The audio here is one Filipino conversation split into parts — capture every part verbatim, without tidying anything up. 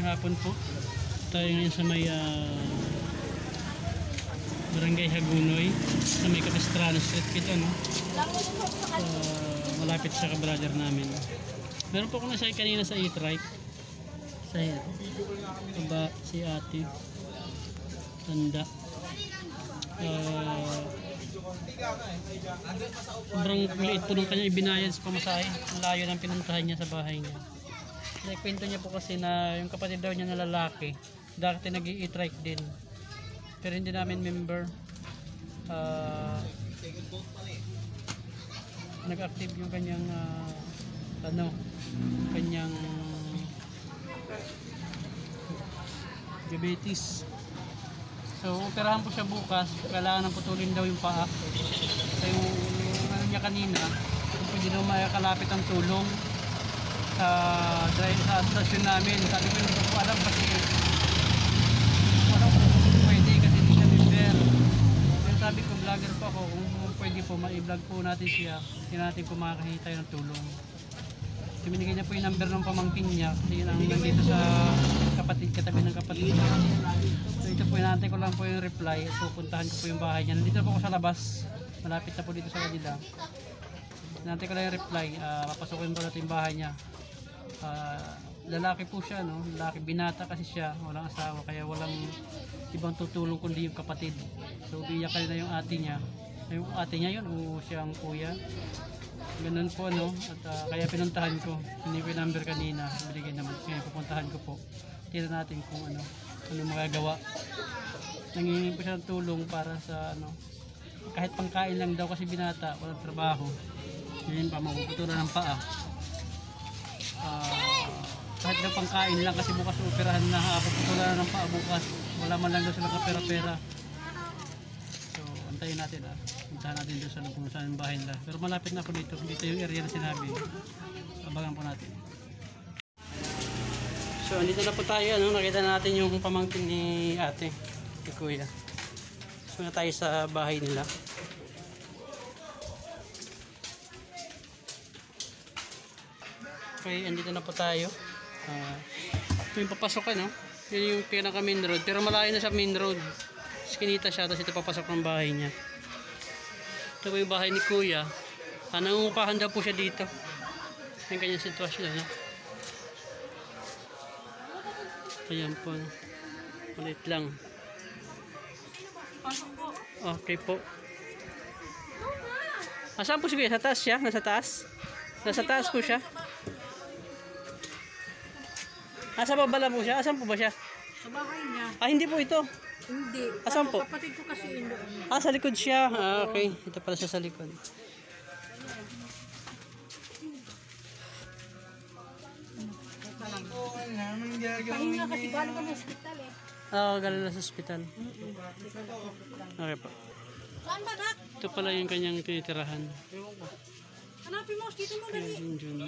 hapon po. Tayo ngayon sa may uh, Barangay Hagunoy, sa may Capistrano Street ito, no? Uh, malapit sa ka-brother namin. Meron po akong nasay kanina sa e-trike. Sa iba si ate. Tanda. Uh, sobrang liit po nung kanya ibinayad sa pamasahe. Ang layo ng pinuntahan niya sa bahay niya. Kwento niya po kasi na yung kapatid daw niya na lalaki dati nag-i-trike din pero hindi namin member. uh, nag-active yung kanyang uh, ano kanyang diabetes, so operahan po siya bukas. Kailangan ng putulin daw yung paa. So yung, yung ano niya kanina kung hindi daw makakalapit ang tulong sa sa stasyon namin. Sabi ko hindi ko alam kasi walang pwede kasi hindi siya member. Pero sabi ko vlogger po ako, kung pwede po ma-vlog po natin siya, hindi natin po makakahita ng tulong. So binigay niya po yung number ng pamangkin niya kasi yun ang nandito sa kapatid, katabi ng kapatid niya. So ito po, inaantay ko lang po yung reply at pupuntahan ko po yung bahay niya. Nandito po ako sa labas, malapit na po dito sa kanila. Inaantay ko lang yung reply. uh, papasukin po natin yung bahay niya. Uh, lalaki po siya, no? Lalaki, binata kasi siya, walang asawa, kaya walang ibang tutulong kundi yung kapatid. So biyak ka na yung ate niya, yung ate niya yun o siyang kuya, ganun po, no? At uh, kaya pinuntahan ko, hindi ko yung number kanina, binigay naman, kaya pupuntahan ko po, tira natin kung ano ano magagawa. Nangingi po siya ng tulong para sa ano, kahit pangkain lang daw kasi binata, walang trabaho, yun pa, mapuputulan ng paa. Uh, kahit na pangkain lang kasi bukas operahan na, wala ng paa bukas, wala man lang daw sila kapera-pera. So antayin natin, ah. Puntahan natin doon sa kung saan yung bahay nila, pero malapit na po dito, dito yung area na sinabi. Abangan po natin. So andito na po tayo, ano? Nakita natin yung pamangkin ni ate, ni kuya. So na tayo sa bahay nila. Okay, andito na po tayo. Uh, ito yung papasok, no? Yun yung pinaka main road. Pero malayo na sa main road. Skinita siya, tapos ito papasok ng bahay niya. Ito po yung bahay ni kuya. Ah, nangungupahan daw po siya dito. Yung kanyang sitwasyon, no? Ayan po. Malit lang. Okay po. Ah, saan po si kuya? Sa taas siya? Nasa taas? Nasa taas po siya? Asa ba bala po siya? Asan po ba siya? Sa bahay niya. Ah, hindi po ito. Hindi. Asan po? Kapatid ko kasi yun doon. Ah, sa likod siya. Ah, okay. Ito pala siya sa likod. Pahinga kasi galing ka ng hospital eh. Ah, oh, galing na sa hospital. Okay po. Saan ba, Nak? Ito pala yung kanyang tinitirahan. Hanapin mo, dito mo dali. Jun, Jun.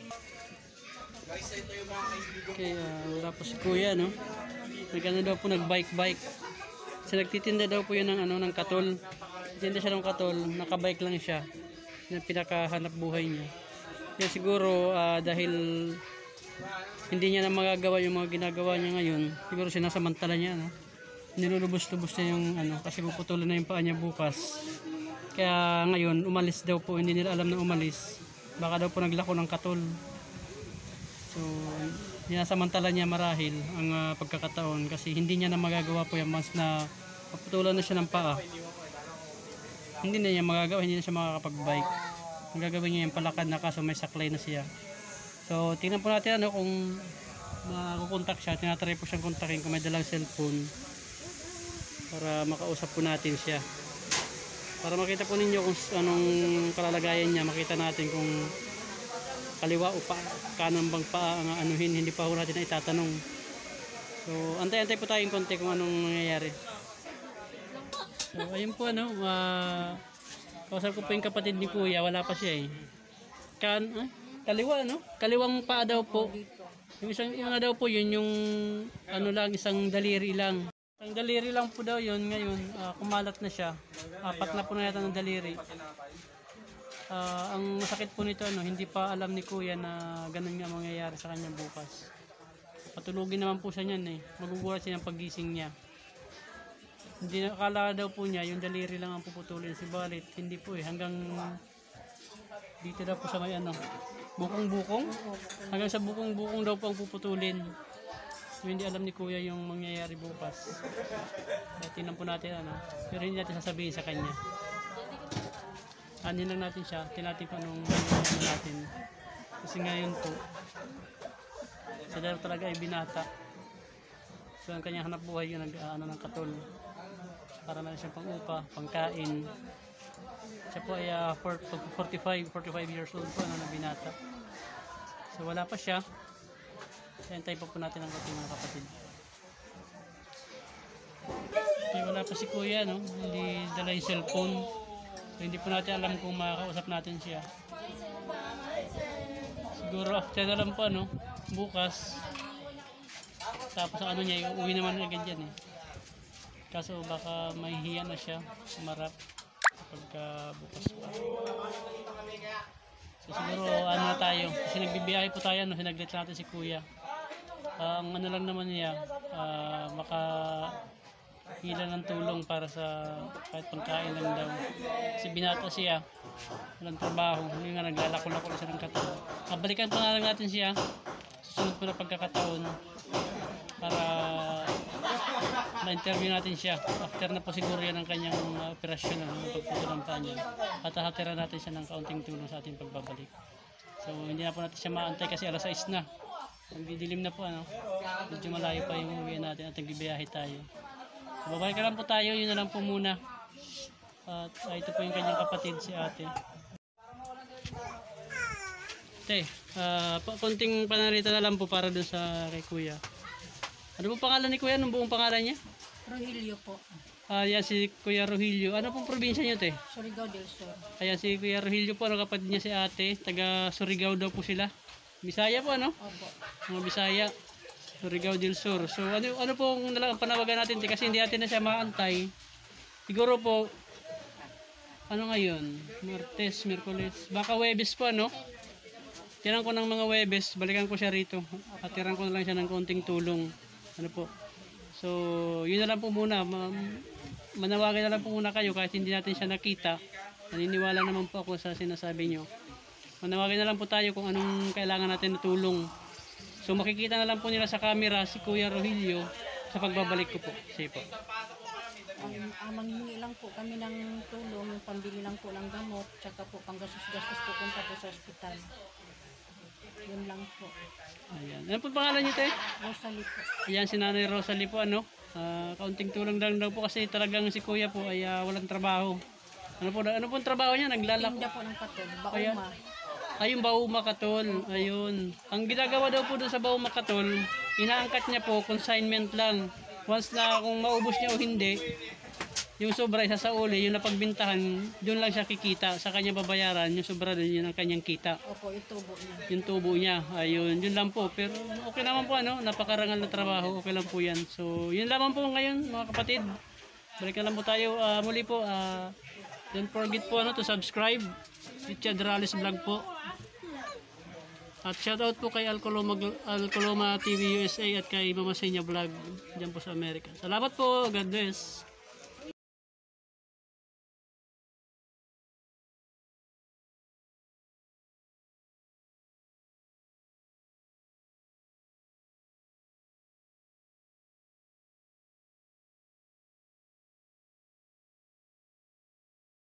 Okay, uh, wala po si kuya, no? Nagano daw po, nag-bike-bike. Kasi nagtitinda daw po yun ng, ano, ng katol. Tinda siya ng katol, nakabike lang siya. Yung pinakahanap buhay niya. Yan siguro, uh, dahil hindi niya na magagawa yung mga ginagawa niya ngayon, siguro sinasamantala niya, no? Nilulubos-lubos niya yung, ano, kasi puputulan na yung paa niya bukas. Kaya ngayon, umalis daw po, hindi nila alam na umalis. Baka daw po naglako ng katol. So, sinasamantala niya marahil ang uh, pagkakataon kasi hindi niya na magagawa po yung mas na paputulan na siya ng paa. Hindi na niya magagawa, hindi na siya makakapag-bike. Ang gagawin niya yung palakad na kaso may saklay na siya. So, tingnan po natin ano kung makukontak siya. Tinatry po siyang kontakin kung may dalang cellphone para makausap po natin siya. Para makita po ninyo kung anong kalalagayan niya, makita natin kung kaliwa o pa, kanan bang pa ang anuhin, hindi pa ho natin na itatanong. So, antay-antay po tayong konti kung anong nangyayari. So, ayun po, ano, uh, kausap ko po yung kapatid ni kuya, wala pa siya eh. Kan, eh, kaliwa, no? Kaliwang paa daw po. Yung isang, yung daw po, yun yung, ano lang, isang daliri lang. Isang daliri lang po daw yun ngayon, uh, kumalat na siya. Apat na po na yata ng daliri. Uh, ang masakit po nito, ano, hindi pa alam ni kuya na ganun nga mangyayari sa kanya bukas. Patulugin naman po siya niyan eh. Magugulat siya ng paggising niya. Hindi na, akala daw po niya yung daliri lang ang puputulin si Balit. Hindi po eh, hanggang dito daw po sa may ano, bukong-bukong. Hanggang sa bukong-bukong daw po ang puputulin. So hindi alam ni Kuya yung mangyayari bukas. Kaya tingnan po natin ano, pero hindi natin sasabihin sa kanya. Anin lang natin siya, tinatin pa nung ano natin. Kasi ngayon po, siya daw talaga ay binata. So ang kanyang hanap buhay yun, nag, ano, ng katol. Para na siyang pang-upa, pangkain. Siya po ay uh, forty-five, forty-five years old po, ano, na binata. So wala pa siya. Hintay pa po natin ang ating mga kapatid. Okay, wala pa si Kuya, no? Hindi dala yung cellphone. So hindi po natin alam kung makakausap natin siya. Siguro after na lang po, ano? Bukas. Tapos ano niya, uuwi naman agad yan eh. Kaso baka mahihiya na siya, sumarap pagka bukas pa. So siguro ano na tayo, kasi nagbibiyahe po tayo, no? Sinaglit natin si Kuya. Uh, ang ano lang naman niya, uh, maka hila ng tulong para sa kahit pangkain lang daw. Kasi binata siya, walang trabaho, hindi nga naglalako-lako siya ng katawan. Mabalikan pa nga lang natin siya, susunod po na pagkakataon para na-interview natin siya. After na po siguro yan ang kanyang uh, operasyon, ng pagputo ng paa niya. At hatira natin siya ng kaunting tulong sa ating pagbabalik. So hindi na po natin siya maantay kasi alas sais na. Nagdidilim na po, ano. Medyo malayo pa yung uwi natin at nagbibiyahe tayo. So, babalik ka lang po tayo, yun na lang po muna. At uh, ito po yung kanyang kapatid, si ate. Ate, uh, konting panarita na lang po para dun sa kay Kuya. Ano po pangalan ni Kuya? Anong buong pangalan niya? Rogelio po. Ah, yan si Kuya Rogelio. Ano pong probinsya niyo, te? Surigao del Sur. Ayan si Kuya Rogelio po, ang kapatid niya si ate. Taga Surigao daw po sila. Bisaya po, ano? Opo. Mga Bisaya. Surigao del Sur. So ano, ano po ang nalang panawagan natin, te? Kasi hindi natin na siya maantay. Siguro po, ano ngayon? Martes, Miyerkules. Baka Webes po, ano? Tiran ko ng mga Webes. Balikan ko siya rito. At tiran ko na lang siya ng konting tulong. Ano po? So, yun na lang po muna. Manawagan na lang po muna kayo kahit hindi natin siya nakita. Naniniwala naman po ako sa sinasabi nyo. Manawagan na lang po tayo kung anong kailangan natin na tulong. So, makikita na lang po nila sa camera si Kuya Rogelio sa pagbabalik ko po. Sige po. Ang uh, manghingi lang po kami ng tulong, pambili lang po ng gamot, tsaka po panggastos-gastos po punta po sa ospital. Yun lang po. Ayan. Ano po pangalan niyo, te? Rosalie po. Ayan si Nanay Rosalie po, ano? Uh, kaunting tulong lang daw po kasi talagang si Kuya po ay uh, walang trabaho. Ano po, ano po ang trabaho niya? Naglalako. Tinda po ng katol, Ayan. bauma. Ay, yung Bauma Katol. Ayun. Ang ginagawa daw po doon sa Bauma Katol, inaangkat niya po, consignment lang. Once na kung maubos niya o hindi, yung sobra isa sa uli, yung napagbintahan, doon lang siya kikita. Sa kanya babayaran, yung sobra doon, yun ang kanyang kita. Opo, yung tubo niya. Yung tubo niya. Ayun, yun lang po. Pero okay naman po, ano, napakarangal na trabaho. Okay lang po yan. So, yun lamang po ngayon, mga kapatid. Balikan lang po tayo. Uh, muli po, uh, don't forget po ano, to subscribe. Richard Rales Vlog po. At shoutout po kay Alcoloma, Alcoloma T V U S A at kay Mama Senya Vlog dyan po sa Amerika. Salamat po. God bless.